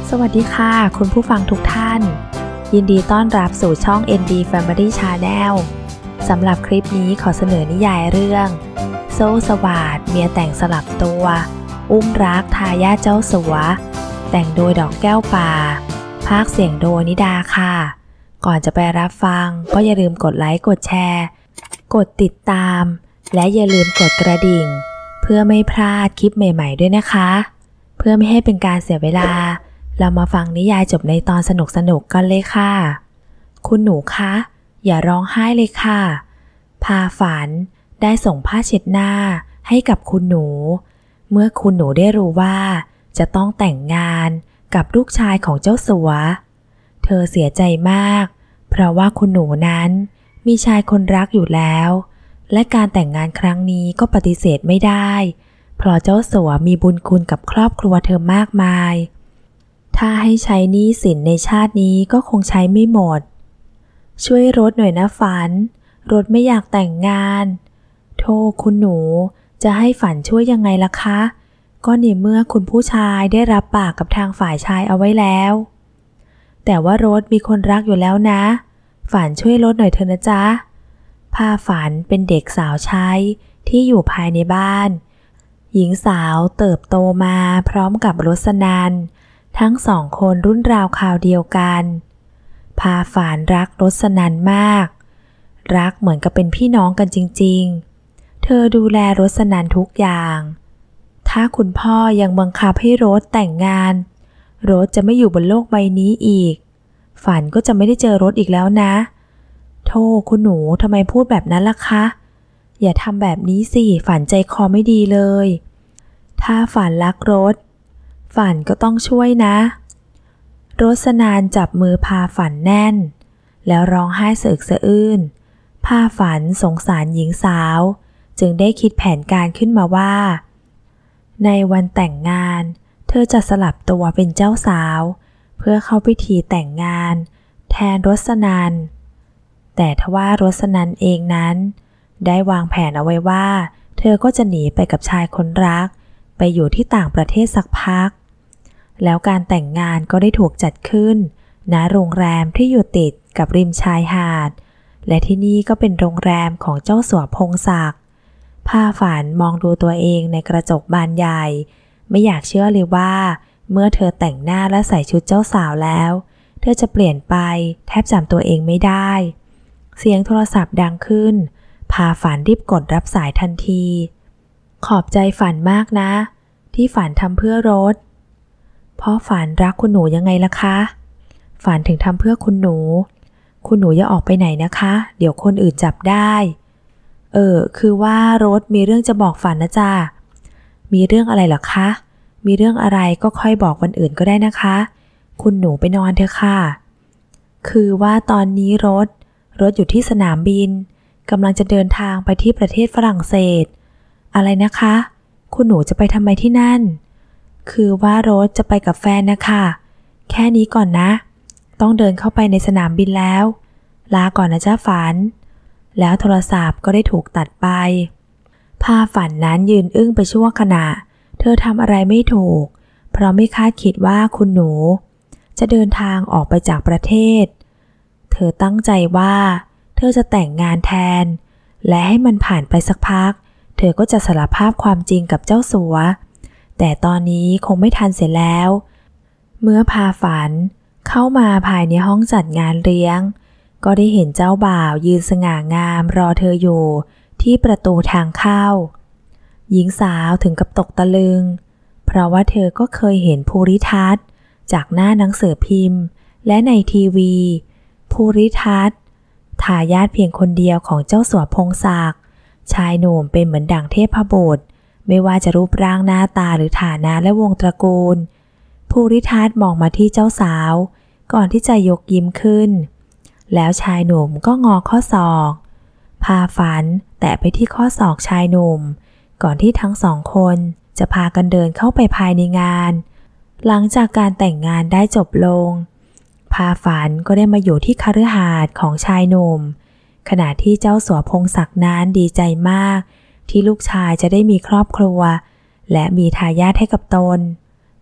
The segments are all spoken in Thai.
สวัสดีค่ะคุณผู้ฟังทุกท่านยินดีต้อนรับสู่ช่อง ND Family Channel สำหรับคลิปนี้ขอเสนอนิยายเรื่องโซ่สวาทเมียแต่งสลับตัวอุ้มรักทายาทเจ้าสัวแต่งโดยดอกแก้วป่าพากย์เสียงโดยนิดาค่ะก่อนจะไปรับฟังก็อย่าลืมกดไลค์กดแชร์กดติดตามและอย่าลืมกดกระดิ่งเพื่อไม่พลาดคลิปใหม่ๆด้วยนะคะเพื่อไม่ให้เป็นการเสียเวลาเรามาฟังนิยายจบในตอนสนุกๆกันเลยค่ะคุณหนูคะอย่าร้องไห้เลยค่ะพาฝันได้ส่งผ้าเช็ดหน้าให้กับคุณหนูเมื่อคุณหนูได้รู้ว่าจะต้องแต่งงานกับลูกชายของเจ้าสัวเธอเสียใจมากเพราะว่าคุณหนูนั้นมีชายคนรักอยู่แล้วและการแต่งงานครั้งนี้ก็ปฏิเสธไม่ได้เพราะเจ้าสัวมีบุญคุณกับครอบครัวเธอมากมายถ้าให้ใช้หนี้สินในชาตินี้ก็คงใช้ไม่หมดช่วยรถหน่อยนะฝันรถไม่อยากแต่งงานโธ่คุณหนูจะให้ฝันช่วยยังไงล่ะคะก็ในเมื่อคุณผู้ชายได้รับปากกับทางฝ่ายชายเอาไว้แล้วแต่ว่ารถมีคนรักอยู่แล้วนะฝันช่วยรถหน่อยเถอะนะจ๊ะพาฝันเป็นเด็กสาวใช้ที่อยู่ภายในบ้านหญิงสาวเติบโตมาพร้อมกับรสนันทั้งสองคนรุ่นราวคราวเดียวกันพาฝันรักรสนันมากรักเหมือนกับเป็นพี่น้องกันจริงๆเธอดูแลรสนันทุกอย่างถ้าคุณพ่อยังบังคับให้รสแต่งงานรสจะไม่อยู่บนโลกใบนี้อีกฝันก็จะไม่ได้เจอรสอีกแล้วนะโธ่คุณหนูทำไมพูดแบบนั้นล่ะคะอย่าทำแบบนี้สิฝันใจคอไม่ดีเลยถ้าฝันรักรสฝันก็ต้องช่วยนะรสนานจับมือพาฝันแน่นแล้วร้องไห้สะอึกสะอื้นพาฝันสงสารหญิงสาวจึงได้คิดแผนการขึ้นมาว่าในวันแต่งงานเธอจะสลับตัวเป็นเจ้าสาวเพื่อเข้าพิธีแต่งงานแทนรสนันแต่ทว่ารสนันเองนั้นได้วางแผนเอาไว้ว่าเธอก็จะหนีไปกับชายคนรักไปอยู่ที่ต่างประเทศสักพักแล้วการแต่งงานก็ได้ถูกจัดขึ้นณโรงแรมที่อยู่ติดกับริมชายหาดและที่นี่ก็เป็นโรงแรมของเจ้าสัวพงศักดิ์พาฝันมองดูตัวเองในกระจกบานใหญ่ไม่อยากเชื่อเลยว่าเมื่อเธอแต่งหน้าและใส่ชุดเจ้าสาวแล้วเธอจะเปลี่ยนไปแทบจำตัวเองไม่ได้เสียงโทรศัพท์ดังขึ้นพาฝันรีบกดรับสายทันทีขอบใจฝันมากนะที่ฝันทำเพื่อรถเพราะฝันรักคุณหนูยังไงล่ะคะฝันถึงทำเพื่อคุณหนูอย่าออกไปไหนนะคะเดี๋ยวคนอื่นจับได้คือว่ารถมีเรื่องจะบอกฝันนะจ๊ะมีเรื่องอะไรเหรอคะมีเรื่องอะไรก็ค่อยบอกวันอื่นก็ได้นะคะคุณหนูไปนอนเถอะค่ะคือว่าตอนนี้รถอยู่ที่สนามบินกำลังจะเดินทางไปที่ประเทศฝรั่งเศสอะไรนะคะคุณหนูจะไปทำไมที่นั่นคือว่ารถจะไปกับแฟนนะคะแค่นี้ก่อนนะต้องเดินเข้าไปในสนามบินแล้วลาก่อนนะจ๊ะฝันแล้วโทรศัพท์ก็ได้ถูกตัดไปพาฝันนั้นยืนอึ้งไปชั่วขณะเธอทำอะไรไม่ถูกเพราะไม่คาดคิดว่าคุณหนูจะเดินทางออกไปจากประเทศเธอตั้งใจว่าเธอจะแต่งงานแทนและให้มันผ่านไปสักพักเธอก็จะสารภาพความจริงกับเจ้าสัวแต่ตอนนี้คงไม่ทันเสียแล้วเมื่อพาฝันเข้ามาภายในห้องจัดงานเลี้ยงก็ได้เห็นเจ้าบ่าวยืนสง่างามรอเธออยู่ที่ประตูทางเข้าหญิงสาวถึงกับตกตะลึงเพราะว่าเธอก็เคยเห็นภูริทัศน์จากหน้าหนังสือพิมพ์และในทีวีภูริทัศน์ทายาทเพียงคนเดียวของเจ้าสัวพงศักดิ์ชายหนุ่มเป็นเหมือนดั่งเทพบุตรไม่ว่าจะรูปร่างหน้าตาหรือฐานะและวงตระกูลภูริทัศน์มองมาที่เจ้าสาวก่อนที่จะยกยิ้มขึ้นแล้วชายหนุ่มก็งอข้อศอกพาฝันแตะไปที่ข้อศอกชายหนุ่มก่อนที่ทั้งสองคนจะพากันเดินเข้าไปภายในงานหลังจากการแต่งงานได้จบลงพาฝันก็ได้มาอยู่ที่คฤหาสน์ของชายหนุ่มขณะที่เจ้าสัวพงศักดิ์นั้นดีใจมากที่ลูกชายจะได้มีครอบครัวและมีทายาทให้กับตน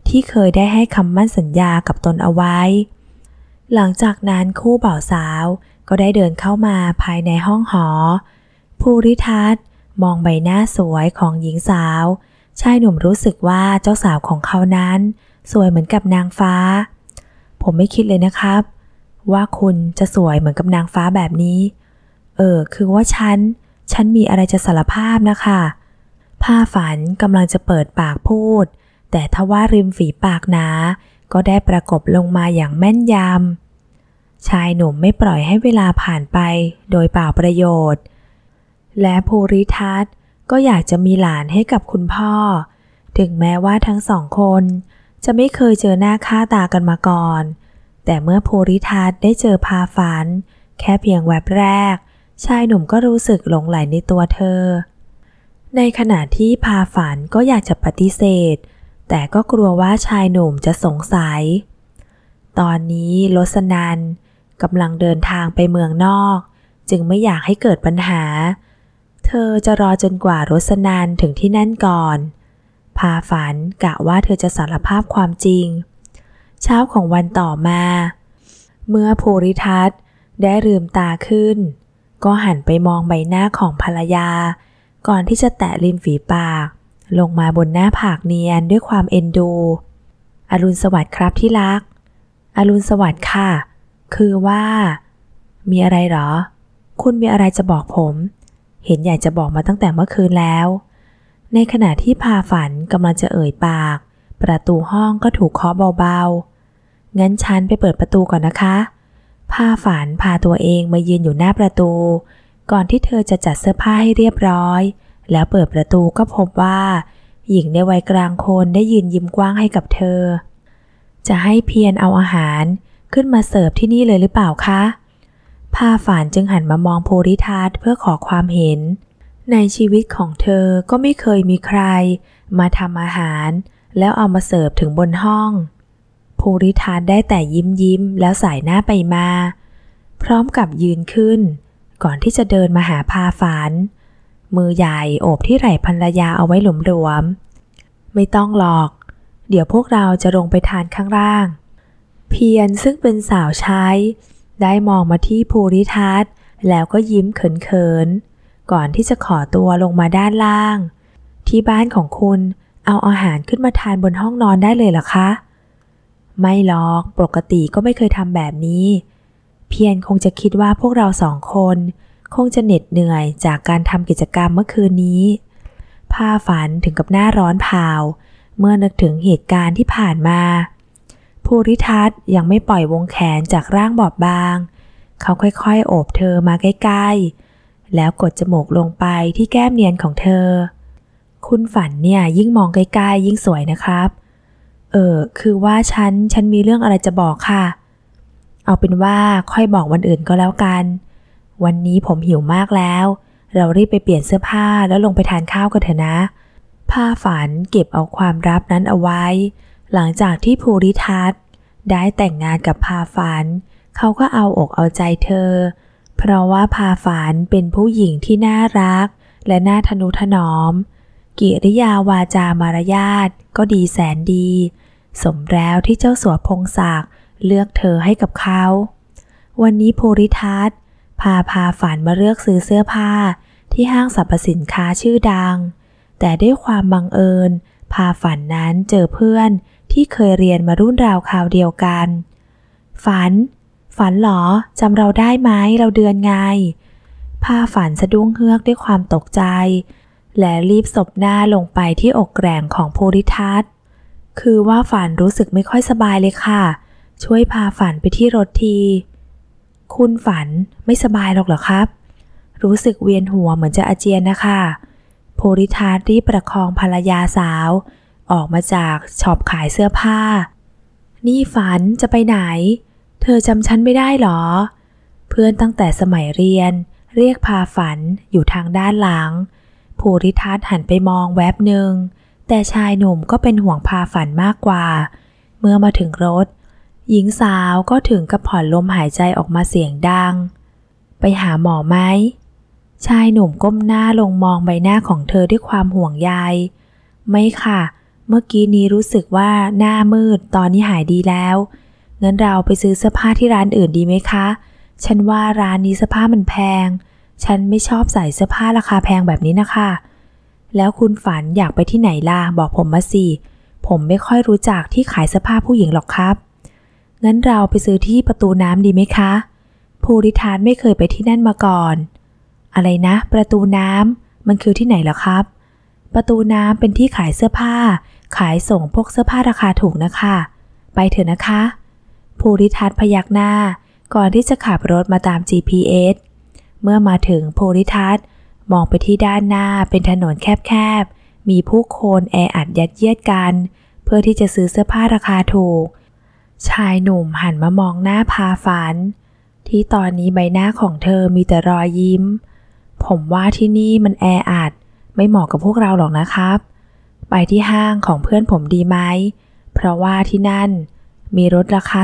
ที่เคยได้ให้คำมั่นสัญญากับตนเอาไว้หลังจากนั้นคู่บ่าวสาวก็ได้เดินเข้ามาภายในห้องหอภูริทัศน์มองใบหน้าสวยของหญิงสาวชายหนุ่มรู้สึกว่าเจ้าสาวของเขานั้นสวยเหมือนกับนางฟ้าผมไม่คิดเลยนะครับว่าคุณจะสวยเหมือนกับนางฟ้าแบบนี้คือว่าฉันมีอะไรจะสารภาพนะคะผ้าฝันกำลังจะเปิดปากพูดแต่ทว่าริมฝีปากหนาก็ได้ประกบลงมาอย่างแม่นยำชายหนุ่มไม่ปล่อยให้เวลาผ่านไปโดยเปล่าประโยชน์และภูริทัศน์ก็อยากจะมีหลานให้กับคุณพ่อถึงแม้ว่าทั้งสองคนจะไม่เคยเจอหน้าค่าตากันมาก่อนแต่เมื่อภูริทัศน์ได้เจอพาฝันแค่เพียงแวบแรกชายหนุ่มก็รู้สึกหลงใหลในตัวเธอในขณะที่พาฝันก็อยากจะปฏิเสธแต่ก็กลัวว่าชายหนุ่มจะสงสัยตอนนี้ลสนันกำลังเดินทางไปเมืองนอกจึงไม่อยากให้เกิดปัญหาเธอจะรอจนกว่ารสนันถึงที่นั่นก่อนพาฝันกะว่าเธอจะสารภาพความจริงเช้าของวันต่อมาเมื่อภูริทัศน์ได้ลืมตาขึ้นก็หันไปมองใบหน้าของภรรยาก่อนที่จะแตะริมฝีปากลงมาบนหน้าผากเนียนด้วยความเอ็นดูอรุณสวัสดิ์ครับที่รักอรุณสวัสดิ์ค่ะคือว่ามีอะไรหรอคุณมีอะไรจะบอกผมเห็นอยากจะบอกมาตั้งแต่เมื่อคืนแล้วในขณะที่พาฝันกำลังจะเอ่ยปากประตูห้องก็ถูกเคาะเบาๆงั้นฉันไปเปิดประตูก่อนนะคะพาฝันพาตัวเองมายืนอยู่หน้าประตูก่อนที่เธอจะจัดเสื้อผ้าให้เรียบร้อยแล้วเปิดประตูก็พบว่าหญิงในวัยกลางคนได้ยืนยิ้มกว้างให้กับเธอจะให้เพียรเอาอาหารขึ้นมาเสิร์ฟที่นี่เลยหรือเปล่าคะพาฝันจึงหันมามองภูริทัศน์เพื่อขอความเห็นในชีวิตของเธอก็ไม่เคยมีใครมาทำอาหารแล้วเอามาเสิร์ฟถึงบนห้องภูริทัศน์ได้แต่ยิ้มแล้วสายหน้าไปมาพร้อมกับยืนขึ้นก่อนที่จะเดินมาหาพาฝันมือใหญ่โอบที่ไหล่ภรรยาเอาไว้หลวมๆไม่ต้องหรอกเดี๋ยวพวกเราจะลงไปทานข้างล่างเพียรซึ่งเป็นสาวใช้ได้มองมาที่ภูริทัศน์แล้วก็ยิ้มเขินๆก่อนที่จะขอตัวลงมาด้านล่างที่บ้านของคุณเอาอาหารขึ้นมาทานบนห้องนอนได้เลยเหรอคะไม่หรอกปกติก็ไม่เคยทำแบบนี้เพียรคงจะคิดว่าพวกเราสองคนคงจะเหน็ดเหนื่อยจากการทำกิจกรรมเมื่อคืนนี้พาฝันถึงกับหน้าร้อนเผาเมื่อนึกถึงเหตุการณ์ที่ผ่านมาภูริทัศน์ยังไม่ปล่อยวงแขนจากร่างบอบบางเขาค่อยๆโอบเธอมาใกล้ๆแล้วกดจมูกลงไปที่แก้มเนียนของเธอคุณฝันเนี่ยยิ่งมองใกล้ๆยิ่งสวยนะครับคือว่าฉันมีเรื่องอะไรจะบอกค่ะเอาเป็นว่าค่อยบอกวันอื่นก็แล้วกันวันนี้ผมหิวมากแล้วเรารีบไปเปลี่ยนเสื้อผ้าแล้วลงไปทานข้าวกันเถอะนะพาฝันเก็บเอาความลับนั้นเอาไว้หลังจากที่ภูริทัศน์ได้แต่งงานกับพาฝันเขาก็เอาอกเอาใจเธอเพราะว่าพาฝันเป็นผู้หญิงที่น่ารักและน่าทนุถนอมกิริยาวาจามารยาทก็ดีแสนดีสมแล้วที่เจ้าสัวพงศักดิ์เลือกเธอให้กับเขาวันนี้ภูริทัศน์พาฝันมาเลือกซื้อเสื้อผ้าที่ห้างสรรพสินค้าชื่อดังแต่ด้วยความบังเอิญพาฝันนั้นเจอเพื่อนที่เคยเรียนมารุ่นราวคราวเดียวกันฝันหรอจำเราได้ไหมเราเดือนไงพาฝันสะดุ้งเฮือกด้วยความตกใจและรีบสบหน้าลงไปที่อกแกร่งของภูริทัศน์คือว่าฝันรู้สึกไม่ค่อยสบายเลยค่ะช่วยพาฝันไปที่รถทีคุณฝันไม่สบายหรอกเหรอครับรู้สึกเวียนหัวเหมือนจะอาเจียนนะคะภูริทัศน์รีบประคองภรรยาสาวออกมาจากช็อปขายเสื้อผ้านี่ฝันจะไปไหนเธอจำฉันไม่ได้หรอเพื่อนตั้งแต่สมัยเรียนเรียกพาฝันอยู่ทางด้านหลังภูริทัศน์หันไปมองแวบหนึ่งแต่ชายหนุ่มก็เป็นห่วงพาฝันมากกว่าเมื่อมาถึงรถหญิงสาวก็ถึงกับผ่อนลมหายใจออกมาเสียงดังไปหาหมอไหมชายหนุ่มก้มหน้าลงมองใบหน้าของเธอด้วยความห่วงใยไม่ค่ะเมื่อกี้นี้รู้สึกว่าหน้ามืดตอนนี้หายดีแล้วงั้นเราไปซื้อเสื้อผ้าที่ร้านอื่นดีไหมคะฉันว่าร้านนี้เสื้อผ้ามันแพงฉันไม่ชอบใส่เสื้อผ้าราคาแพงแบบนี้นะคะแล้วคุณฝันอยากไปที่ไหนล่ะบอกผมมาสิผมไม่ค่อยรู้จักที่ขายเสื้อผ้าผู้หญิงหรอกครับงั้นเราไปซื้อที่ประตูน้ำดีไหมคะภูริทัศน์ไม่เคยไปที่นั่นมาก่อนอะไรนะประตูน้ำมันคือที่ไหนเหรอครับประตูน้ำเป็นที่ขายเสื้อผ้าขายส่งพวกเสื้อผ้าราคาถูกนะคะไปเถอะนะคะภูริทัศน์พยักหน้าก่อนที่จะขับรถมาตาม GPS เมื่อมาถึงภูริทัศน์มองไปที่ด้านหน้าเป็นถนนแคบๆมีผู้คนแออัดยัดเยียดกันเพื่อที่จะซื้อเสื้อผ้าราคาถูกชายหนุ่มหันมามองหน้าพาฝันที่ตอนนี้ใบหน้าของเธอมีแต่รอยยิ้มผมว่าที่นี่มันแออัดไม่เหมาะกับพวกเราหรอกนะครับไปที่ห้างของเพื่อนผมดีไหมเพราะว่าที่นั่นมีลดราคา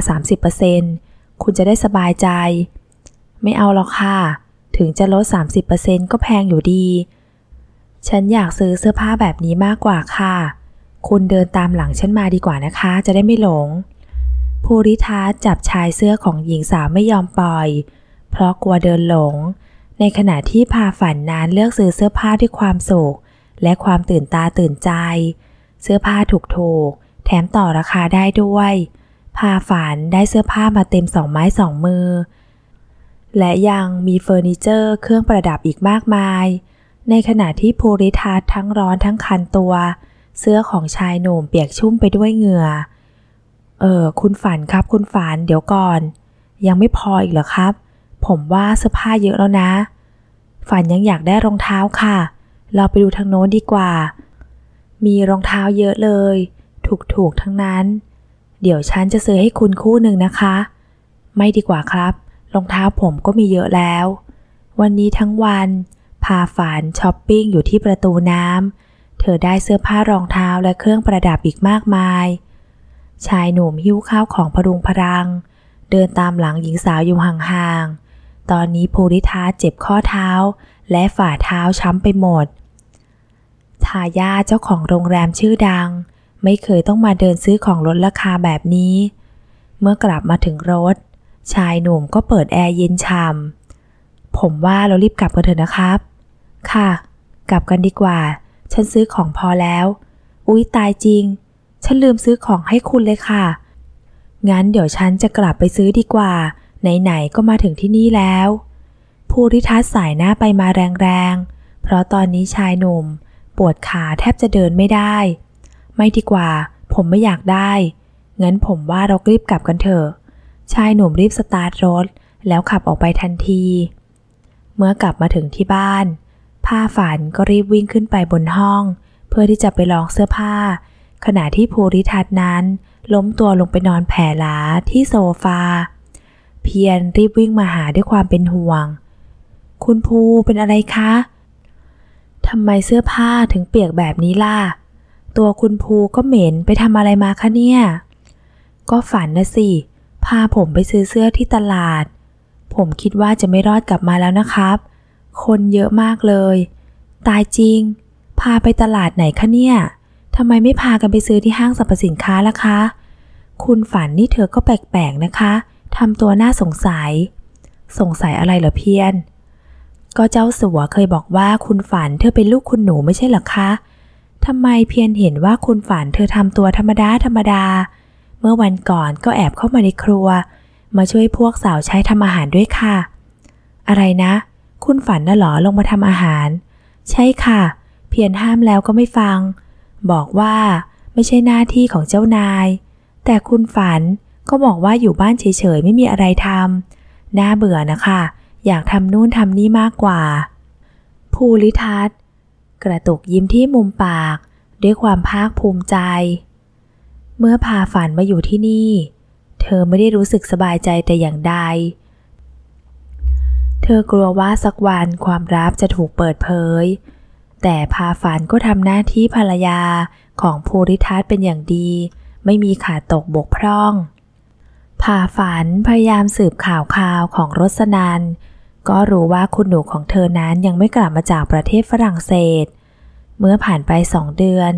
30% คุณจะได้สบายใจไม่เอาหรอกค่ะถึงจะลด 30% ก็แพงอยู่ดีฉันอยากซื้อเสื้อผ้าแบบนี้มากกว่าค่ะคุณเดินตามหลังฉันมาดีกว่านะคะจะได้ไม่หลงภูริทัศน์จับชายเสื้อของหญิงสาวไม่ยอมปล่อยเพราะกลัวเดินหลงในขณะที่พาฝันนั้นเลือกซื้อเสื้อผ้าด้วยความสุขและความตื่นตาตื่นใจเสื้อผ้าถูกๆแถมต่อราคาได้ด้วยพาฝันได้เสื้อผ้ามาเต็ม2 ไม้ 2 มือและยังมีเฟอร์นิเจอร์เครื่องประดับอีกมากมายในขณะที่ภูริทัศน์ทั้งร้อนทั้งคันตัวเสื้อของชายหนุ่มเปียกชุ่มไปด้วยเหงื่อคุณฝันครับคุณฝันเดี๋ยวก่อนยังไม่พออีกเหรอครับผมว่าเสื้อผ้าเยอะแล้วนะฝันยังอยากได้รองเท้าค่ะเราไปดูทางโน้นดีกว่ามีรองเท้าเยอะเลยถูกทั้งนั้นเดี๋ยวฉันจะซื้อให้คุณคู่หนึ่งนะคะไม่ดีกว่าครับรองเท้าผมก็มีเยอะแล้ววันนี้ทั้งวันพาฝันช้อปปิ้งอยู่ที่ประตูน้ำเธอได้เสื้อผ้ารองเท้าและเครื่องประดับอีกมากมายชายหนุ่มหิ้วข้าวของพรุงพรังเดินตามหลังหญิงสาวอยู่ห่างๆตอนนี้ภูริทัศน์เจ็บข้อเท้าและฝ่าเท้าช้ำไปหมดทายาเจ้าของโรงแรมชื่อดังไม่เคยต้องมาเดินซื้อของลดราคาแบบนี้เมื่อกลับมาถึงรถชายหนุ่มก็เปิดแอร์เย็นฉ่ำผมว่าเรารีบกลับกันเถอะนะครับค่ะกลับกันดีกว่าฉันซื้อของพอแล้วอุ๊ยตายจริงฉันลืมซื้อของให้คุณเลยค่ะงั้นเดี๋ยวฉันจะกลับไปซื้อดีกว่าไหนๆก็มาถึงที่นี่แล้วภูริทัศน์สายหน้าไปมาแรงๆเพราะตอนนี้ชายหนุ่มปวดขาแทบจะเดินไม่ได้ไม่ดีกว่าผมไม่อยากได้งั้นผมว่าเรารีบกลับกันเถอะชายหนุ่มรีบสตาร์ทรถแล้วขับออกไปทันทีเมื่อกลับมาถึงที่บ้านพาฝันก็รีบวิ่งขึ้นไปบนห้องเพื่อที่จะไปลองเสื้อผ้าขณะที่ภูริทัศน์นั้นล้มตัวลงไปนอนแผ่หลาที่โซฟาเพียรรีบวิ่งมาหาด้วยความเป็นห่วงคุณภูเป็นอะไรคะทำไมเสื้อผ้าถึงเปียกแบบนี้ล่ะตัวคุณภูก็เหม็นไปทำอะไรมาคะเนี่ยก็ฝันนะสิพาผมไปซื้อเสื้อที่ตลาดผมคิดว่าจะไม่รอดกลับมาแล้วนะครับคนเยอะมากเลยตายจริงพาไปตลาดไหนคะเนี่ยทำไมไม่พากันไปซื้อที่ห้างสรรพสินค้าล่ะคะคุณฝันนี่เธอก็แปลกๆนะคะทำตัวน่าสงสัยอะไรเหรอเพียรก็เจ้าสัวเคยบอกว่าคุณฝันเธอเป็นลูกคุณหนูไม่ใช่เหรอคะทำไมเพียรเห็นว่าคุณฝันเธอทำตัวธรรมดาเมื่อวันก่อนก็แอบเข้ามาในครัวมาช่วยพวกสาวใช้ทำอาหารด้วยค่ะอะไรนะคุณฝันน่ะเหรอลงมาทำอาหารใช่ค่ะเพียรห้ามแล้วก็ไม่ฟังบอกว่าไม่ใช่หน้าที่ของเจ้านายแต่คุณฝันก็บอกว่าอยู่บ้านเฉยๆไม่มีอะไรทำน่าเบื่อนะคะอยากทำนู่นทำนี่มากกว่าภูริทัศน์กระตุกยิ้มที่มุมปากด้วยความภาคภูมิใจเมื่อพาฝันมาอยู่ที่นี่เธอไม่ได้รู้สึกสบายใจแต่อย่างใดเธอกลัวว่าสักวันความลับจะถูกเปิดเผยแต่พาฝันก็ทำหน้าที่ภรรยาของภูริทัศน์เป็นอย่างดีไม่มีขาดตกบกพร่องพาฝันพยายามสืบข่าวของรสนันก็รู้ว่าคุณหนูของเธอนั้นยังไม่กลับมาจากประเทศฝรั่งเศสเมื่อผ่านไป2 เดือน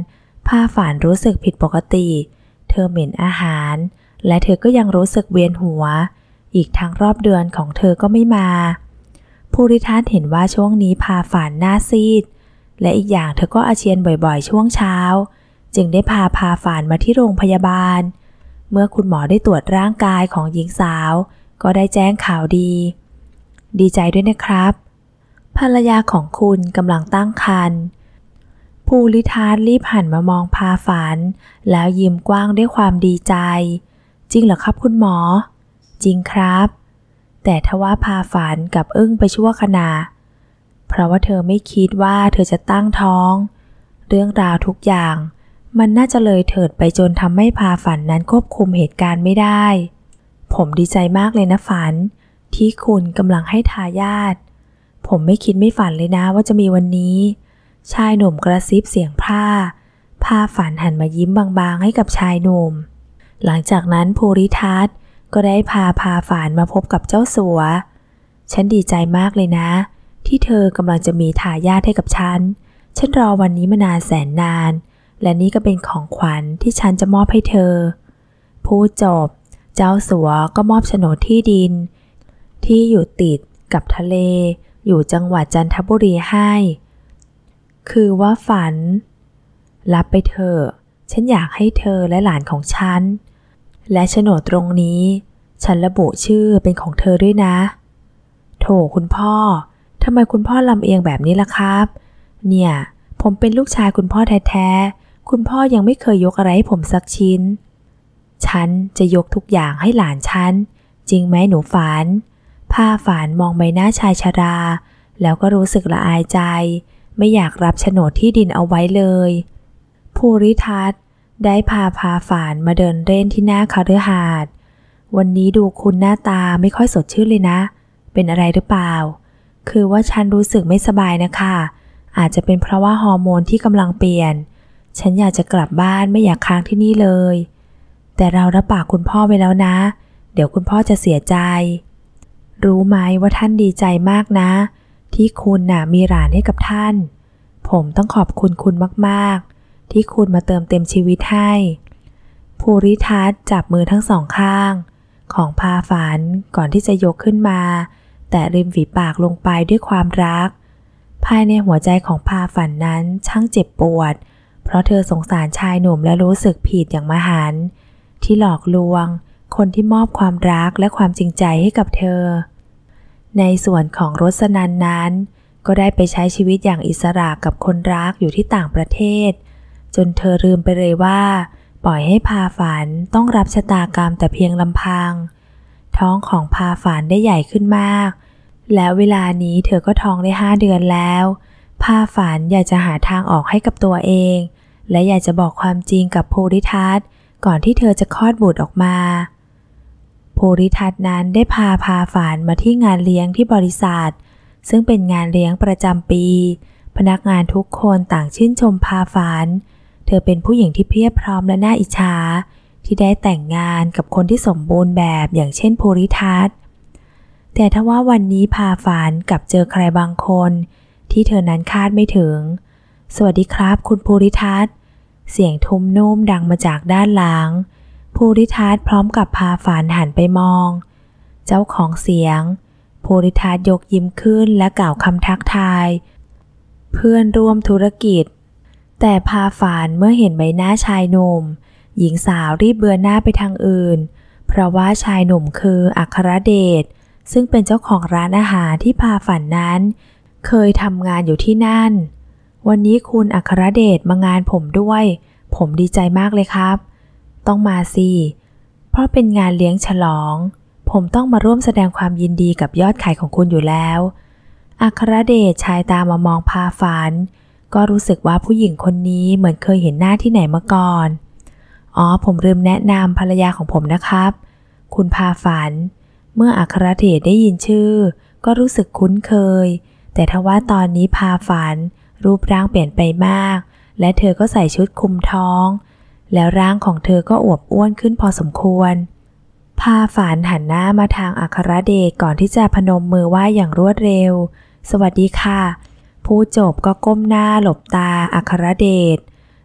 พาฝันรู้สึกผิดปกติเธอเหม็นอาหารและเธอก็ยังรู้สึกเวียนหัวอีกทั้งรอบเดือนของเธอก็ไม่มาภูริทัศน์เห็นว่าช่วงนี้พาฝันหน้าซีดและอีกอย่างเธอก็อาเจียนบ่อยๆช่วงเช้าจึงได้พาฝันมาที่โรงพยาบาลเมื่อคุณหมอได้ตรวจร่างกายของหญิงสาวก็ได้แจ้งข่าวดีใจด้วยนะครับภรรยาของคุณกำลังตั้งครรภ์ภูริทัศน์รีบหันมามองพาฝันแล้วยิ้มกว้างด้วยความดีใจจริงเหรอครับคุณหมอจริงครับแต่ทว่าพาฝันกับอึ้งไปชั่วขณะเพราะว่าเธอไม่คิดว่าเธอจะตั้งท้องเรื่องราวทุกอย่างมันน่าจะเลยเถิดไปจนทำให้พาฝันนั้นควบคุมเหตุการณ์ไม่ได้ผมดีใจมากเลยนะฝันที่คุณกำลังให้ทายาทผมไม่คิดไม่ฝันเลยนะว่าจะมีวันนี้ชายหนุ่มกระซิบเสียงพาฝันหันมายิ้มบางๆให้กับชายหนุ่มหลังจากนั้นภูริทัศน์ก็ได้พาฝันมาพบกับเจ้าสัวฉันดีใจมากเลยนะที่เธอกำลังจะมีทายาทให้กับฉันรอวันนี้มานานแสนนานและนี่ก็เป็นของขวัญที่ฉันจะมอบให้เธอพูดจบเจ้าสัวก็มอบโฉนดที่ดินที่อยู่ติดกับทะเลอยู่จังหวัดจันทบุรีให้คือว่าฝันรับไปเถอะฉันอยากให้เธอและหลานของฉันและโฉนดตรงนี้ฉันระบุชื่อเป็นของเธอด้วยนะโถคุณพ่อทำไมคุณพ่อลำเอียงแบบนี้ล่ะครับเนี่ยผมเป็นลูกชายคุณพ่อแท้ๆคุณพ่อยังไม่เคยยกอะไรให้ผมสักชิ้นฉันจะยกทุกอย่างให้หลานฉันจริงไหมหนูฝันพาฝันมองใบหน้าชายชราแล้วก็รู้สึกละอายใจไม่อยากรับโฉนดที่ดินเอาไว้เลยภูริทัศน์ได้พาฝันมาเดินเล่นที่หน้าคฤหาสน์วันนี้ดูคุณหน้าตาไม่ค่อยสดชื่นเลยนะเป็นอะไรหรือเปล่าคือว่าฉันรู้สึกไม่สบายนะคะอาจจะเป็นเพราะว่าฮอร์โมนที่กำลังเปลี่ยนฉันอยากจะกลับบ้านไม่อยากค้างที่นี่เลยแต่เรารับปากคุณพ่อไว้แล้วนะเดี๋ยวคุณพ่อจะเสียใจรู้ไหมว่าท่านดีใจมากนะที่คุณน่ะมีหลานให้กับท่านผมต้องขอบคุณคุณมากๆที่คุณมาเติมเต็มชีวิตให้ภูริทัศน์จับมือทั้งสองข้างของพาฝันก่อนที่จะยกขึ้นมาแต่ริมฝีปากลงไปด้วยความรักภายในหัวใจของพาฝันนั้นช่างเจ็บปวดเพราะเธอสงสารชายหนุ่มและรู้สึกผิดอย่างมหันต์ที่หลอกลวงคนที่มอบความรักและความจริงใจให้กับเธอในส่วนของรสนันนั้นก็ได้ไปใช้ชีวิตอย่างอิสระกับคนรักอยู่ที่ต่างประเทศจนเธอลืมไปเลยว่าปล่อยให้พาฝันต้องรับชะตากรรมแต่เพียงลำพังท้องของพาฝันได้ใหญ่ขึ้นมากแล้วเวลานี้เธอก็ท้องได้5 เดือนแล้วพาฝันอยากจะหาทางออกให้กับตัวเองและอยากจะบอกความจริงกับภูริทัศน์ก่อนที่เธอจะคลอดบุตรออกมาภูริทัศน์นั้นได้พาฝันมาที่งานเลี้ยงที่บริษัทซึ่งเป็นงานเลี้ยงประจำปีพนักงานทุกคนต่างชื่นชมพาฝันเธอเป็นผู้หญิงที่เพียบพร้อมและน่าอิจฉาที่ได้แต่งงานกับคนที่สมบูรณ์แบบอย่างเช่นภูริทัศน์แต่ทว่าวันนี้พาฝันกลับเจอใครบางคนที่เธอนั้นคาดไม่ถึงสวัสดีครับคุณภูริทัศน์เสียงทุ้มนุ่มดังมาจากด้านหลังภูริทัศน์พร้อมกับพาฝันหันไปมองเจ้าของเสียงภูริทัศน์ยกยิ้มขึ้นและกล่าวคำทักทายเพื่อนร่วมธุรกิจแต่พาฝันเมื่อเห็นใบหน้าชายหนุ่มหญิงสาวรีบเบือนหน้าไปทางอื่นเพราะว่าชายหนุ่มคืออัครเดชซึ่งเป็นเจ้าของร้านอาหารที่พาฝันนั้นเคยทำงานอยู่ที่นั่นวันนี้คุณอัครเดชมางานผมด้วยผมดีใจมากเลยครับต้องมาสิเพราะเป็นงานเลี้ยงฉลองผมต้องมาร่วมแสดงความยินดีกับยอดขายของคุณอยู่แล้วอัครเดชชายตามามองพาฝันก็รู้สึกว่าผู้หญิงคนนี้เหมือนเคยเห็นหน้าที่ไหนมาก่อนผมลืมแนะนำภรรยาของผมนะครับคุณพาฝันเมื่ออัครเดชได้ยินชื่อก็รู้สึกคุ้นเคยแต่ทว่าตอนนี้พาฝันรูปร่างเปลี่ยนไปมากและเธอก็ใส่ชุดคลุมท้องแล้วร่างของเธอก็อวบอ้วนขึ้นพอสมควรพาฝันหันหน้ามาทางอัครเดชก่อนที่จะพนมมือไหว้อย่างรวดเร็วสวัสดีค่ะพูดจบก็ก้มหน้าหลบตาอัครเดช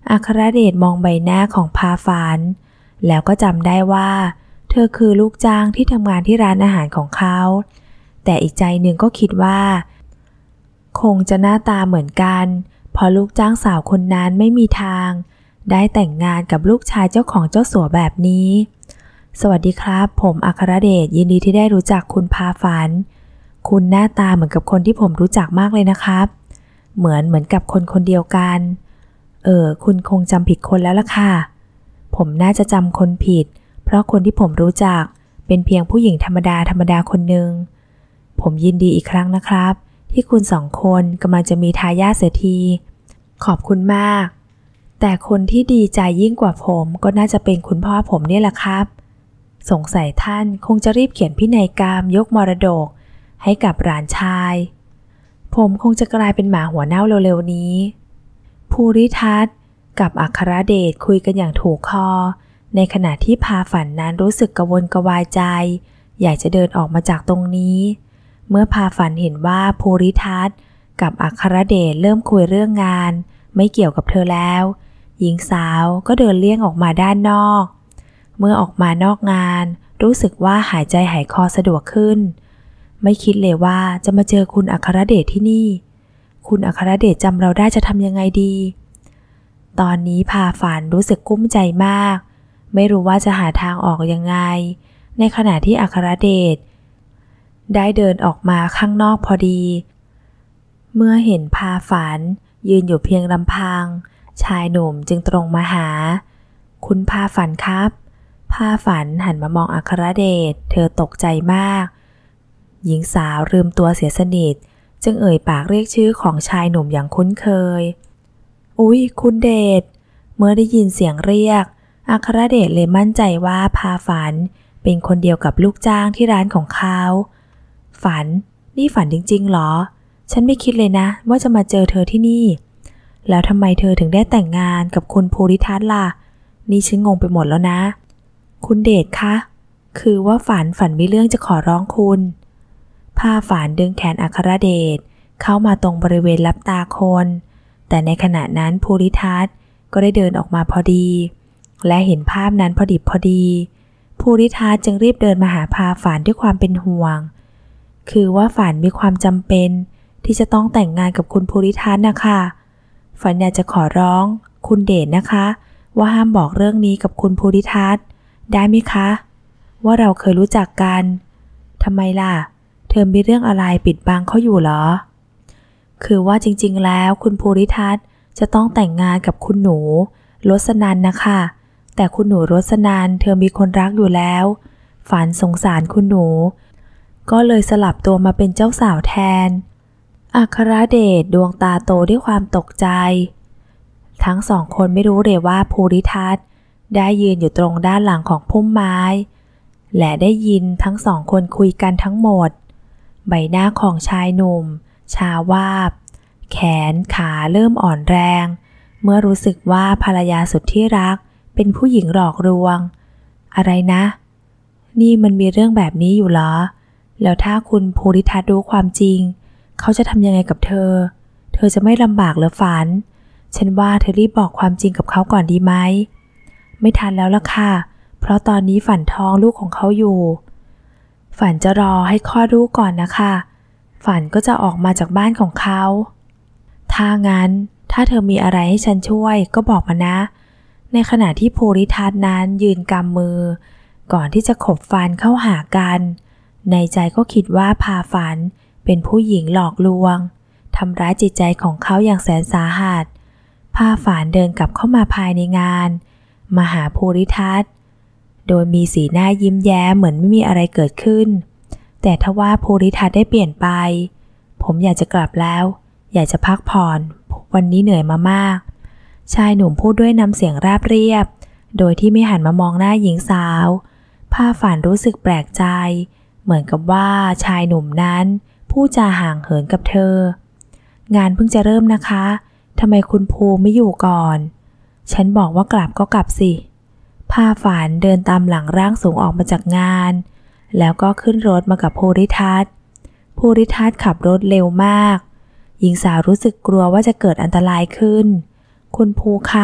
อัครเดชมองใบหน้าของพาฝันแล้วก็จำได้ว่าเธอคือลูกจ้างที่ทำงานที่ร้านอาหารของเขาแต่อีกใจหนึ่งก็คิดว่าคงจะหน้าตาเหมือนกันเพราะลูกจ้างสาวคนนั้นไม่มีทางได้แต่งงานกับลูกชายเจ้าของเจ้าสัวแบบนี้สวัสดีครับผมอัครเดชยินดีที่ได้รู้จักคุณพาฝันคุณหน้าตาเหมือนกับคนที่ผมรู้จักมากเลยนะครับเหมือนกับคนคนเดียวกันคุณคงจำผิดคนแล้วล่ะค่ะผมน่าจะจำคนผิดเพราะคนที่ผมรู้จักเป็นเพียงผู้หญิงธรรมดาคนหนึ่งผมยินดีอีกครั้งนะครับที่คุณสองคนกำลังจะมีทายาทเสียทีขอบคุณมากแต่คนที่ดีใจยิ่งกว่าผมก็น่าจะเป็นคุณพ่อผมนี่แหละครับสงสัยท่านคงจะรีบเขียนพินัยกรรมยกมรดกให้กับหลานชายผมคงจะกลายเป็นหมาหัวเน่าเร็วๆนี้ภูริทัศน์กับอัครเดชคุยกันอย่างถูกคอในขณะที่พาฝันนั้นรู้สึกกระวนกระวายใจอยากจะเดินออกมาจากตรงนี้เมื่อพาฝันเห็นว่าภูริทัศน์กับอัครเดชเริ่มคุยเรื่องงานไม่เกี่ยวกับเธอแล้วหญิงสาวก็เดินเลี่ยงออกมาด้านนอกเมื่อออกมานอกงานรู้สึกว่าหายใจหายคอสะดวกขึ้นไม่คิดเลยว่าจะมาเจอคุณอัครเดชที่นี่คุณอัครเดชจำเราได้จะทำยังไงดีตอนนี้พาฝันรู้สึกกุ้มใจมากไม่รู้ว่าจะหาทางออกยังไงในขณะที่อัครเดชได้เดินออกมาข้างนอกพอดีเมื่อเห็นพาฝันยืนอยู่เพียงลำพังชายหนุ่มจึงตรงมาหาคุณพาฝันครับพาฝันหันมามองอัครเดชเธอตกใจมากหญิงสาวลืมตัวเสียสนิทจึงเอ่ยปากเรียกชื่อของชายหนุ่มอย่างคุ้นเคยอุ๊ยคุณเดชเมื่อได้ยินเสียงเรียกอัครเดชเลยมั่นใจว่าพาฝันเป็นคนเดียวกับลูกจ้างที่ร้านของเขาฝันนี่ฝันจริงๆหรอฉันไม่คิดเลยนะว่าจะมาเจอเธอที่นี่แล้วทำไมเธอถึงได้แต่งงานกับคุณภูริทัศน์ล่ะนี่ฉันงงไปหมดแล้วนะคุณเดชคะคือว่าฝันมีเรื่องจะขอร้องคุณพาฝันดึงแขนอัครเดชเข้ามาตรงบริเวณลับตาคนแต่ในขณะนั้นภูริทัศน์ก็ได้เดินออกมาพอดีและเห็นภาพนั้นพอดิบพอดีภูริทัศน์จึงรีบเดินมาหาพาฝันด้วยความเป็นห่วงคือว่าฝันมีความจำเป็นที่จะต้องแต่งงานกับคุณภูริทัศน์นะคะฝันอยากจะขอร้องคุณเดชนะคะว่าห้ามบอกเรื่องนี้กับคุณภูริทัศน์ได้ไหมคะว่าเราเคยรู้จักกันทำไมล่ะเธอมีเรื่องอะไรปิดบังเขาอยู่เหรอคือว่าจริงๆแล้วคุณภูริทัศน์จะต้องแต่งงานกับคุณหนูรสนันนะคะแต่คุณหนูรสนันเธอมีคนรักอยู่แล้วฝันสงสารคุณหนูก็เลยสลับตัวมาเป็นเจ้าสาวแทนอัครเดชดวงตาโตด้วยความตกใจทั้งสองคนไม่รู้เลยว่าภูริทัศน์ได้ยืนอยู่ตรงด้านหลังของพุ่มไม้และได้ยินทั้งสองคนคุยกันทั้งหมดใบหน้าของชายหนุ่มชาวาบแขนขาเริ่มอ่อนแรงเมื่อรู้สึกว่าภรรยาสุดที่รักเป็นผู้หญิงหลอกลวงอะไรนะนี่มันมีเรื่องแบบนี้อยู่เหรอแล้วถ้าคุณภูริทัศน์รู้ความจริงเขาจะทำยังไงกับเธอจะไม่ลำบากเหรอฝันฉันว่าเธอรีบบอกความจริงกับเขาก่อนดีไหมไม่ทันแล้วล่ะค่ะเพราะตอนนี้ฝันท้องลูกของเขาอยู่ฝันจะรอให้คลอดลูกก่อนนะคะฝันก็จะออกมาจากบ้านของเขาถ้างั้นถ้าเธอมีอะไรให้ฉันช่วยก็บอกมานะในขณะที่ภูริทัศน์นั้นยืนกำมือก่อนที่จะขบฟันเข้าหากันในใจก็คิดว่าพาฝันเป็นผู้หญิงหลอกลวงทำร้ายจิตใจของเขาอย่างแสนสาหัสพาฝันเดินกลับเข้ามาภายในงานมาหาภูริทัศน์โดยมีสีหน้ายิ้มแย้มเหมือนไม่มีอะไรเกิดขึ้นแต่ทว่าภูริทัศน์ได้เปลี่ยนไปผมอยากจะกลับแล้วอยากจะพักผ่อนวันนี้เหนื่อยมามากชายหนุ่มพูดด้วยน้ำเสียงราบเรียบโดยที่ไม่หันมามองหน้าหญิงสาวพาฝันรู้สึกแปลกใจเหมือนกับว่าชายหนุ่มนั้นพูดจาห่างเหินกับเธองานเพิ่งจะเริ่มนะคะทำไมคุณภูไม่อยู่ก่อนฉันบอกว่ากลับก็กลับสิพาฝันเดินตามหลังร่างสูงออกมาจากงานแล้วก็ขึ้นรถมากับภูริทัศน์ขับรถเร็วมากหญิงสาวรู้สึกกลัวว่าจะเกิดอันตรายขึ้นคุณภูคะ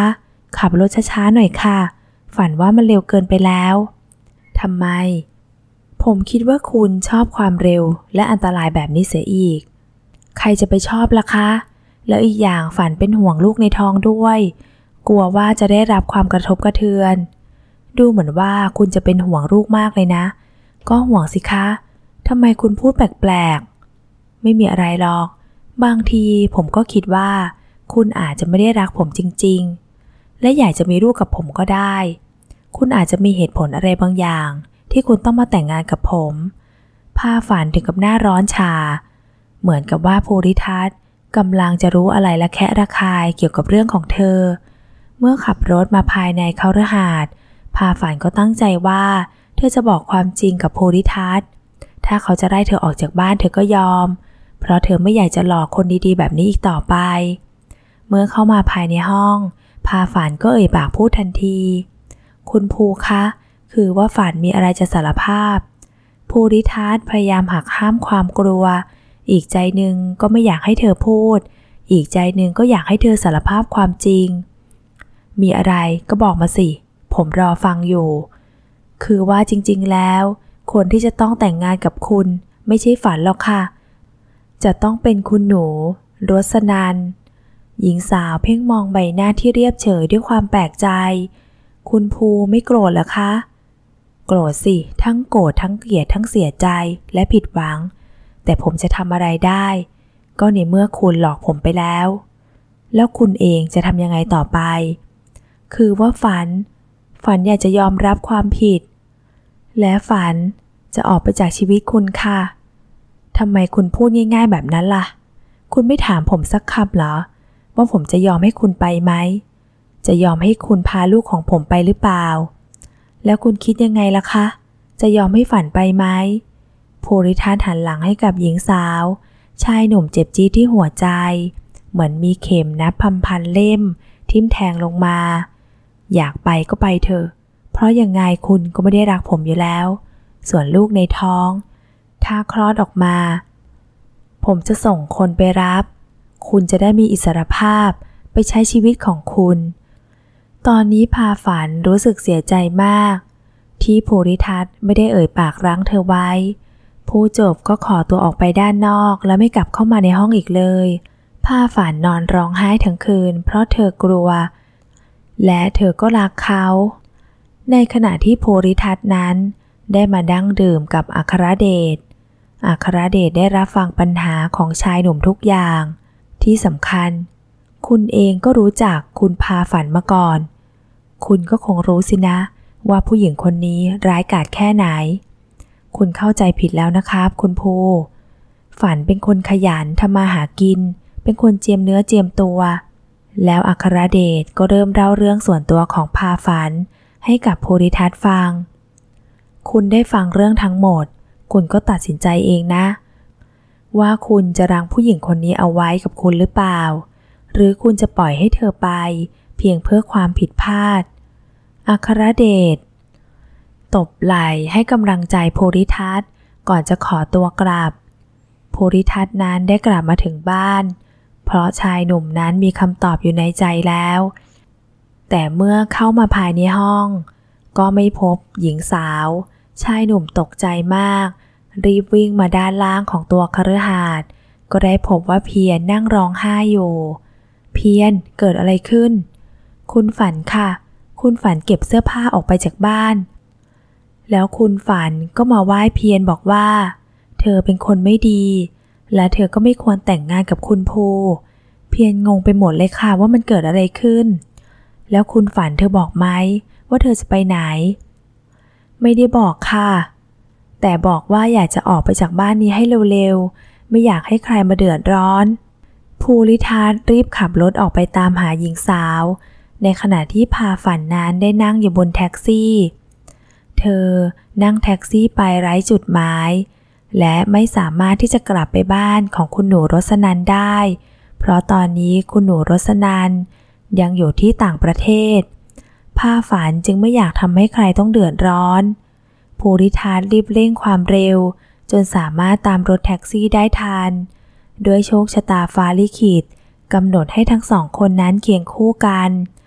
ขับรถช้าๆหน่อยค่ะฝันว่ามันเร็วเกินไปแล้วทำไมผมคิดว่าคุณชอบความเร็วและอันตรายแบบนี้เสียอีกใครจะไปชอบล่ะคะแล้วอีกอย่างฝันเป็นห่วงลูกในท้องด้วยกลัวว่าจะได้รับความกระทบกระเทือนดูเหมือนว่าคุณจะเป็นห่วงลูกมากเลยนะก็ห่วงสิคะทำไมคุณพูดแปลกๆไม่มีอะไรหรอกบางทีผมก็คิดว่าคุณอาจจะไม่ได้รักผมจริงๆและอยากจะมีลูกกับผมก็ได้คุณอาจจะมีเหตุผลอะไรบางอย่างที่คุณต้องมาแต่งงานกับผมพาฝันถึงกับหน้าร้อนชาเหมือนกับว่าภูริทัศน์กำลังจะรู้อะไรละแคะระคายเกี่ยวกับเรื่องของเธอเมื่อขับรถมาภายในคฤหาสน์พาฝันก็ตั้งใจว่าเธอจะบอกความจริงกับภูริทัศน์ถ้าเขาจะไล่เธอออกจากบ้านเธอก็ยอมเพราะเธอไม่อยากจะหลอกคนดีๆแบบนี้อีกต่อไปเมื่อเข้ามาภายในห้องพาฝันก็เอ่ยปากพูดทันทีคุณภูคะคือว่าฝันมีอะไรจะสารภาพภูริทัศน์พยายามหักห้ามความกลัวอีกใจหนึ่งก็ไม่อยากให้เธอพูดอีกใจหนึ่งก็อยากให้เธอสารภาพความจริงมีอะไรก็บอกมาสิผมรอฟังอยู่คือว่าจริงๆแล้วคนที่จะต้องแต่งงานกับคุณไม่ใช่ฝันหรอกค่ะจะต้องเป็นคุณหนูรสนันหญิงสาวเพ่งมองใบหน้าที่เรียบเฉยด้วยความแปลกใจคุณภูไม่โกรธเหรอคะโกรธสิทั้งโกรธทั้งเกลียดทั้งเสียใจและผิดหวังแต่ผมจะทำอะไรได้ก็ในเมื่อคุณหลอกผมไปแล้วคุณเองจะทำยังไงต่อไปคือว่าฝันอยากจะยอมรับความผิดและฝันจะออกไปจากชีวิตคุณค่ะทำไมคุณพูดง่ายๆแบบนั้นล่ะคุณไม่ถามผมสักคำเหรอว่าผมจะยอมให้คุณไปไหมจะยอมให้คุณพาลูกของผมไปหรือเปล่าแล้วคุณคิดยังไงล่ะคะจะยอมให้ฝันไปไหมภูริทัศน์หันหลังให้กับหญิงสาวชายหนุ่มเจ็บจี๊ดที่หัวใจเหมือนมีเข็มนับพันเล่มทิ่มแทงลงมาอยากไปก็ไปเถอะเพราะยังไงคุณก็ไม่ได้รักผมอยู่แล้วส่วนลูกในท้องถ้าคลอดออกมาผมจะส่งคนไปรับคุณจะได้มีอิสรภาพไปใช้ชีวิตของคุณตอนนี้พาฝันรู้สึกเสียใจมากที่ภูริทัศน์ไม่ได้เอ่ยปากรั้งเธอไว้ผู้จบก็ขอตัวออกไปด้านนอกแล้วไม่กลับเข้ามาในห้องอีกเลยพาฝันนอนร้องไห้ทั้งคืนเพราะเธอกลัวและเธอก็รักเขาในขณะที่ภูริทัศน์นั้นได้มาดั้งดื่มกับอัครเดชได้รับฟังปัญหาของชายหนุ่มทุกอย่างที่สำคัญคุณเองก็รู้จักคุณพาฝันมาก่อนคุณก็คงรู้สินะว่าผู้หญิงคนนี้ร้ายกาจแค่ไหนคุณเข้าใจผิดแล้วนะครับคุณภูฝันเป็นคนขยันทำมาหากินเป็นคนเจียมเนื้อเจียมตัวแล้วอัครเดชก็เริ่มเล่าเรื่องส่วนตัวของพาฝันให้กับภูริทัศน์ฟังคุณได้ฟังเรื่องทั้งหมดคุณก็ตัดสินใจเองนะว่าคุณจะรั้งผู้หญิงคนนี้เอาไว้กับคุณหรือเปล่าหรือคุณจะปล่อยให้เธอไปเพียงเพื่อความผิดพลาดอัครเดชตบไหล่ให้กำลังใจภูริทัศน์ก่อนจะขอตัวกลับภูริทัศน์นั้นได้กลับมาถึงบ้านเพราะชายหนุ่มนั้นมีคำตอบอยู่ในใจแล้วแต่เมื่อเข้ามาภายในห้องก็ไม่พบหญิงสาวชายหนุ่มตกใจมากรีบวิ่งมาด้านล่างของตัวคฤหาสน์ก็ได้พบว่าเพียรนั่งร้องไห้อยู่เพียรเกิดอะไรขึ้นคุณฝันค่ะคุณฝันเก็บเสื้อผ้าออกไปจากบ้านแล้วคุณฝันก็มาไหว้เพียรบอกว่าเธอเป็นคนไม่ดีและเธอก็ไม่ควรแต่งงานกับคุณภูเพียรงงไปหมดเลยค่ะว่ามันเกิดอะไรขึ้นแล้วคุณฝันเธอบอกไหมว่าเธอจะไปไหนไม่ได้บอกค่ะแต่บอกว่าอยากจะออกไปจากบ้านนี้ให้เร็วๆไม่อยากให้ใครมาเดือดร้อนภูริทัศน์รีบขับรถออกไปตามหาหญิงสาวในขณะที่พาฝันนั้นได้นั่งอยู่บนแท็กซี่เธอนั่งแท็กซี่ไปไร้จุดหมายและไม่สามารถที่จะกลับไปบ้านของคุณหนูรสนันได้เพราะตอนนี้คุณหนูรสนันยังอยู่ที่ต่างประเทศพาฝันจึงไม่อยากทำให้ใครต้องเดือดร้อนภูริทัศน์รีบเร่งความเร็วจนสามารถตามรถแท็กซี่ได้ทันด้วยโชคชะตาฟ้าลิขิตกำหนดให้ทั้งสองคนนั้นเคียงคู่กันท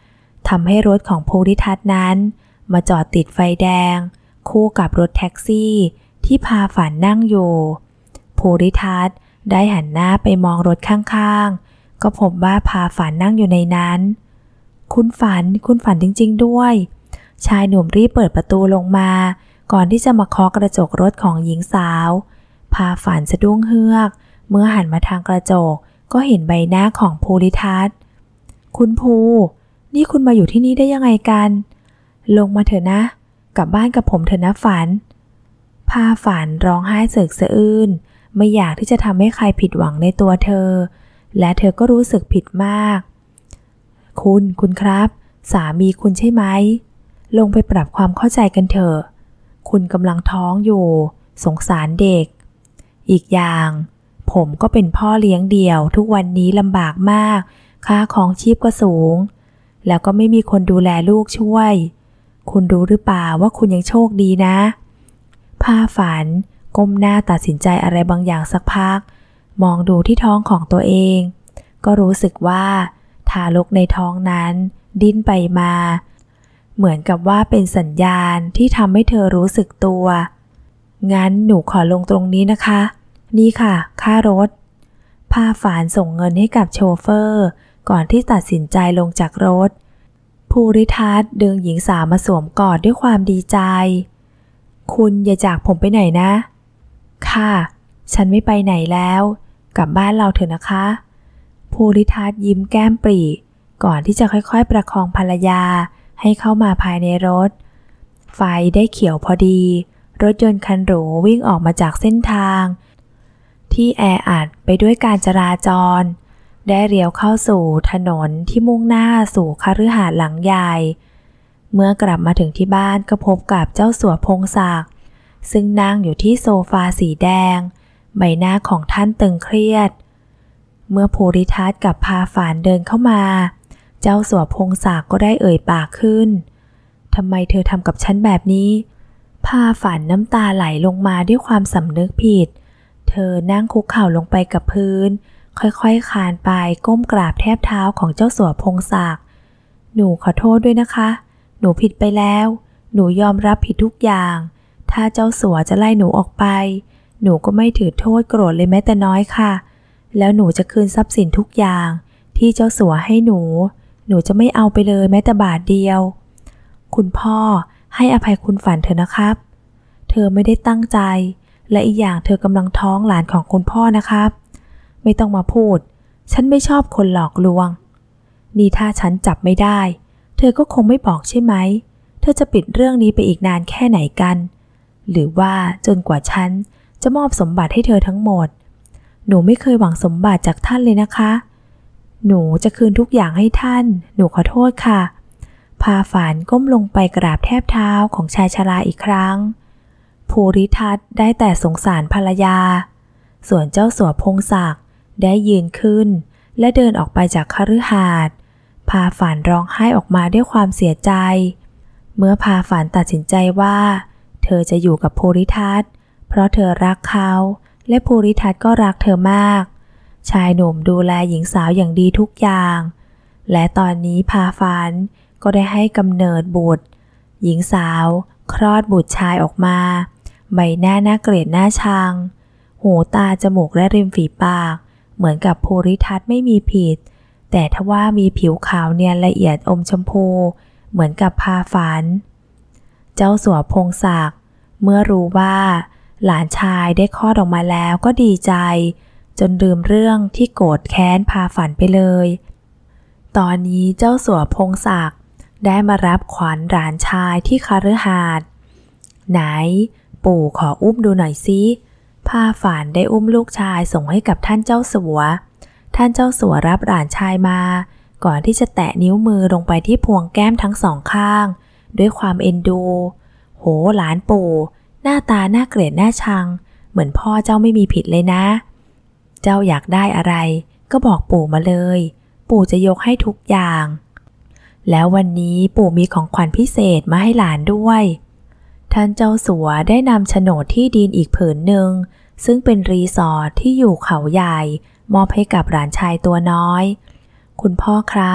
ทำให้รถของภูริทัศน์นั้นมาจอดติดไฟแดงคู่กับรถแท็กซี่ที่พาฝันนั่งอยู่ภูริทัศน์ได้หันหน้าไปมองรถข้างๆก็พบว่าพาฝันนั่งอยู่ในนั้นคุณฝันจริงๆด้วยชายหนุ่มรีบเปิดประตูลงมาก่อนที่จะมาเคาะกระจกรถของหญิงสาวพาฝันสะดุ้งเฮือกเมื่อหันมาทางกระจกก็เห็นใบหน้าของภูริทัศน์คุณภูนี่คุณมาอยู่ที่นี่ได้ยังไงกันลงมาเถอะนะกลับบ้านกับผมเถอะนะฝันพาฝันร้องไห้เสกสะอื้นไม่อยากที่จะทำให้ใครผิดหวังในตัวเธอและเธอก็รู้สึกผิดมากคุณครับสามีคุณใช่ไหมลงไปปรับความเข้าใจกันเถอะคุณกำลังท้องอยู่สงสารเด็กอีกอย่างผมก็เป็นพ่อเลี้ยงเดี่ยวทุกวันนี้ลำบากมากค่าของชีพก็สูงแล้วก็ไม่มีคนดูแลลูกช่วยคุณรู้หรือเปล่าว่าคุณยังโชคดีนะพาฝันก้มหน้าตัดสินใจอะไรบางอย่างสักพักมองดูที่ท้องของตัวเองก็รู้สึกว่าทารกในท้องนั้นดิ้นไปมาเหมือนกับว่าเป็นสัญญาณที่ทำให้เธอรู้สึกตัวงั้นหนูขอลงตรงนี้นะคะนี่ค่ะค่ารถพาฝันส่งเงินให้กับโชเฟอร์ก่อนที่ตัดสินใจลงจากรถภูริทัศน์ดึงหญิงสาวมาสวมกอดด้วยความดีใจคุณอย่าจากผมไปไหนนะค่ะฉันไม่ไปไหนแล้วกลับบ้านเราเถอะนะคะภูริทัศน์ยิ้มแก้มปรีก่อนที่จะค่อยๆประคองภรรยาให้เข้ามาภายในรถไฟได้เขียวพอดีรถยนต์คันหรูวิ่งออกมาจากเส้นทางที่แออัดไปด้วยการจราจรได้เลี้ยวเข้าสู่ถนนที่มุ่งหน้าสู่คฤหาสน์หลังใหญ่เมื่อกลับมาถึงที่บ้านก็พบกับเจ้าสัวพงศักดิ์ซึ่งนั่งอยู่ที่โซฟาสีแดงใบหน้าของท่านตึงเครียดเมื่อภูริทัศน์กับพาฝันเดินเข้ามาเจ้าสัวพงศักดิ์ก็ได้เอ่ยปากขึ้นทำไมเธอทำกับฉันแบบนี้พาฝันน้ำตาไหลลงมาด้วยความสำนึกผิดเธอนั่งคุกเข่าลงไปกับพื้นค่อยๆคลานไปก้มกราบแทบเท้าของเจ้าสัวพงศักดิ์หนูขอโทษด้วยนะคะหนูผิดไปแล้วหนูยอมรับผิดทุกอย่างถ้าเจ้าสัวจะไล่หนูออกไปหนูก็ไม่ถือโทษโกรธเลยแม้แต่น้อยค่ะแล้วหนูจะคืนทรัพย์สินทุกอย่างที่เจ้าสัวให้หนูจะไม่เอาไปเลยแม้แต่บาทเดียวคุณพ่อให้อภัยคุณฝันเถอะนะครับเธอไม่ได้ตั้งใจและอีกอย่างเธอกำลังท้องหลานของคุณพ่อนะครับไม่ต้องมาพูดฉันไม่ชอบคนหลอกลวงนี่ถ้าฉันจับไม่ได้เธอก็คงไม่บอกใช่ไหมเธอจะปิดเรื่องนี้ไปอีกนานแค่ไหนกันหรือว่าจนกว่าฉันจะมอบสมบัติให้เธอทั้งหมดหนูไม่เคยหวังสมบัติจากท่านเลยนะคะหนูจะคืนทุกอย่างให้ท่านหนูขอโทษค่ะพาฝันก้มลงไปกราบแทบเท้าของชายชราอีกครั้งภูริทัศน์ได้แต่สงสารภรรยาส่วนเจ้าสัวพงศักดิ์ได้ยืนขึ้นและเดินออกไปจากคฤหาสน์พาฝันร้องไห้ออกมาด้วยความเสียใจเมื่อพาฝันตัดสินใจว่าเธอจะอยู่กับภูริทัศน์เพราะเธอรักเขาและภูริทัศน์ก็รักเธอมากชายหนุ่มดูแลหญิงสาวอย่างดีทุกอย่างและตอนนี้พาฝันก็ได้ให้กำเนิดบุตรหญิงสาวคลอดบุตรชายออกมาใบหน้าน่าเกลียดน่าชังหูตาจมูกและริมฝีปากเหมือนกับภูริทัศน์ไม่มีผิดแต่ทว่ามีผิวขาวเนียนละเอียดอมชมพูเหมือนกับพาฝันเจ้าสัวพงศักดิ์เมื่อรู้ว่าหลานชายได้คลอดออกมาแล้วก็ดีใจจนลืมเรื่องที่โกรธแค้นพาฝันไปเลยตอนนี้เจ้าสัวพงศักดิ์ได้มารับขวัญหลานชายที่คฤหาสน์ไหนปู่ขออุ้มดูหน่อยสิพาฝันได้อุ้มลูกชายส่งให้กับท่านเจ้าสัวท่านเจ้าสัวรับหลานชายมาก่อนที่จะแตะนิ้วมือลงไปที่พวงแก้มทั้งสองข้างด้วยความเอ็นดูโหหลานปู่หน้าตาน่าเกลียดน่าชังเหมือนพ่อเจ้าไม่มีผิดเลยนะเจ้าอยากได้อะไรก็บอกปู่มาเลยปู่จะยกให้ทุกอย่างแล้ววันนี้ปู่มีของขวัญพิเศษมาให้หลานด้วยท่านเจ้าสัวได้นำโฉนดที่ดินอีกผืนหนึ่งซึ่งเป็นรีสอร์ทที่อยู่เขาใหญ่มอบให้กับหลานชายตัวน้อยคุณพ่อครับ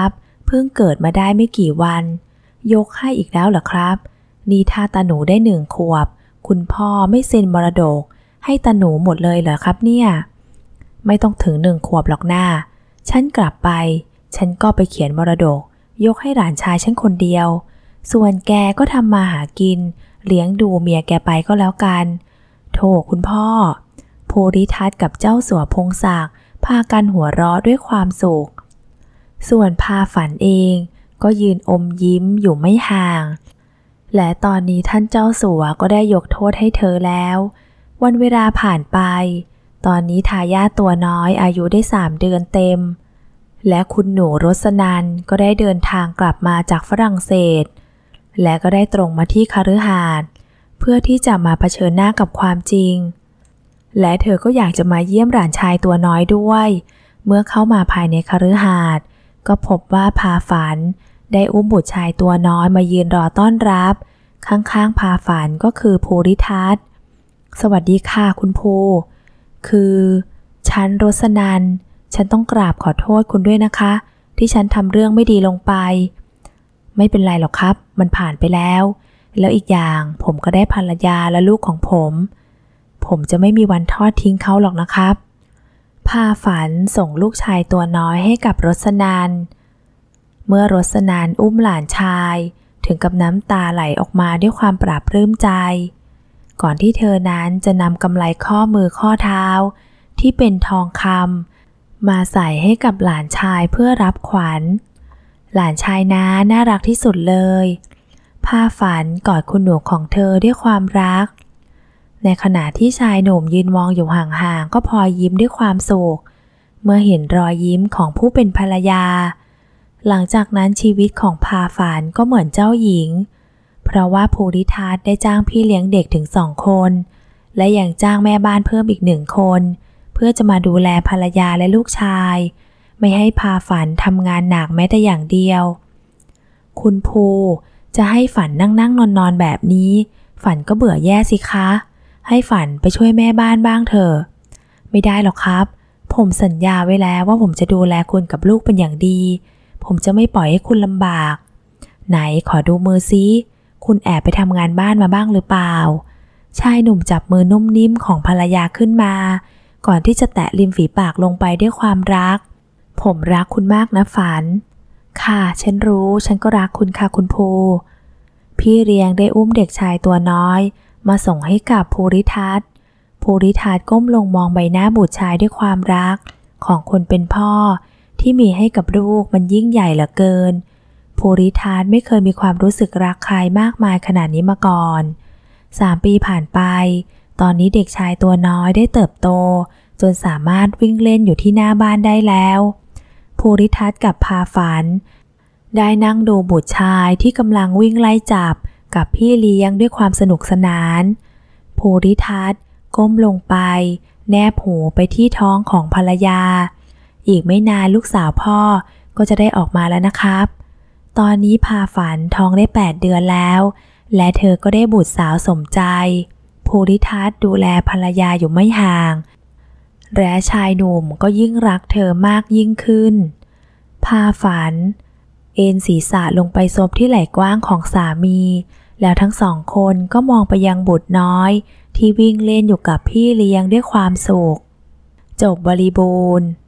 เพิ่งเกิดมาได้ไม่กี่วันยกให้อีกแล้วเหรอครับนี่ถ้าตาหนูได้1 ขวบคุณพ่อไม่เซ็นมรดกให้ตาหนูหมดเลยเหรอครับเนี่ยไม่ต้องถึง1 ขวบหรอกหน้าฉันกลับไปฉันก็ไปเขียนมรดกยกให้หลานชายฉันคนเดียวส่วนแกก็ทำมาหากินเลี้ยงดูเมียแกไปก็แล้วกันโธ่คุณพ่อภูริทัศน์กับเจ้าสัวพงศักดิ์พากันหัวเราะด้วยความสุขส่วนพาฝันเองก็ยืนอมยิ้มอยู่ไม่ห่างและตอนนี้ท่านเจ้าสัวก็ได้ยกโทษให้เธอแล้ววันเวลาผ่านไปตอนนี้ทายาทตัวน้อยอายุได้3 เดือนเต็มและคุณหนูรสนันท์ก็ได้เดินทางกลับมาจากฝรั่งเศสและก็ได้ตรงมาที่คฤหาสน์เพื่อที่จะมาเผชิญหน้ากับความจริงและเธอก็อยากจะมาเยี่ยมหลานชายตัวน้อยด้วยเมื่อเข้ามาภายในคฤหาสน์ก็พบว่าพาฝันได้อุ้มบุตรชายตัวน้อยมายืนรอต้อนรับข้างๆพาฝันก็คือภูริทัศน์สวัสดีค่ะคุณภูคือฉันรสนันท์ฉันต้องกราบขอโทษคุณด้วยนะคะที่ฉันทำเรื่องไม่ดีลงไปไม่เป็นไรหรอกครับมันผ่านไปแล้วอีกอย่างผมก็ได้ภรรยาและลูกของผมจะไม่มีวันทอดทิ้งเขาหรอกนะครับพาฝันส่งลูกชายตัวน้อยให้กับรสนันท์เมื่อรสนันท์อุ้มหลานชายถึงกับน้ำตาไหลออกมาด้วยความปลาบปลื้มใจก่อนที่เธอนั้นจะนำกำไลข้อมือข้อเท้าที่เป็นทองคำมาใส่ให้กับหลานชายเพื่อรับขวัญหลานชายน่ารักที่สุดเลยพาฝันกอดคุณหนูของเธอด้วยความรักในขณะที่ชายหนุ่มยืนมองอยู่ห่างๆก็พลอยยิ้มด้วยความสุขเมื่อเห็นรอยยิ้มของผู้เป็นภรรยาหลังจากนั้นชีวิตของพาฝันก็เหมือนเจ้าหญิงเพราะว่าภูริทัศน์ได้จ้างพี่เลี้ยงเด็กถึง2 คนและยังจ้างแม่บ้านเพิ่มอีก1 คนเพื่อจะมาดูแลภรรยาและลูกชายไม่ให้พาฝันทำงานหนักแม้แต่อย่างเดียวคุณภูจะให้ฝันนั่งนอนแบบนี้ฝันก็เบื่อแย่สิคะให้ฝันไปช่วยแม่บ้านบ้างเถอะไม่ได้หรอกครับผมสัญญาไว้แล้วว่าผมจะดูแลคุณกับลูกเป็นอย่างดีผมจะไม่ปล่อยให้คุณลำบากไหนขอดูมือซิคุณแอบไปทำงานบ้านมาบ้างหรือเปล่าชายหนุ่มจับมือนุ่มนิ่มของภรรยาขึ้นมาก่อนที่จะแตะริมฝีปากลงไปด้วยความรักผมรักคุณมากนะฝันค่ะฉันรู้ฉันก็รักคุณค่ะคุณภูพี่เลี้ยงได้อุ้มเด็กชายตัวน้อยมาส่งให้กับภูริทัศน์ก้มลงมองใบหน้าบุตรชายด้วยความรักของคนเป็นพ่อที่มีให้กับลูกมันยิ่งใหญ่เหลือเกินภูริทัศน์ไม่เคยมีความรู้สึกรักใครมากมายขนาดนี้มาก่อน3 ปีผ่านไปตอนนี้เด็กชายตัวน้อยได้เติบโตจนสามารถวิ่งเล่นอยู่ที่หน้าบ้านได้แล้วภูริทัศน์กับพาฝันได้นั่งดูบุตรชายที่กำลังวิ่งไล่จับกับพี่เลี้ยงด้วยความสนุกสนานภูริทัศน์ก้มลงไปแนบหูไปที่ท้องของภรรยาอีกไม่นานลูกสาวพ่อก็จะได้ออกมาแล้วนะครับตอนนี้พาฝันท้องได้8 เดือนแล้วและเธอก็ได้บุตรสาวสมใจภูริทัศน์ดูแลภรรยาอยู่ไม่ห่างและชายหนุ่มก็ยิ่งรักเธอมากยิ่งขึ้นพาฝันเอนศีรษะลงไปซบที่ไหล่กว้างของสามีแล้วทั้ง2 คนก็มองไปยังบุตรน้อยที่วิ่งเล่นอยู่กับพี่เลี้ยงด้วยความสุขจบบริบูรณ์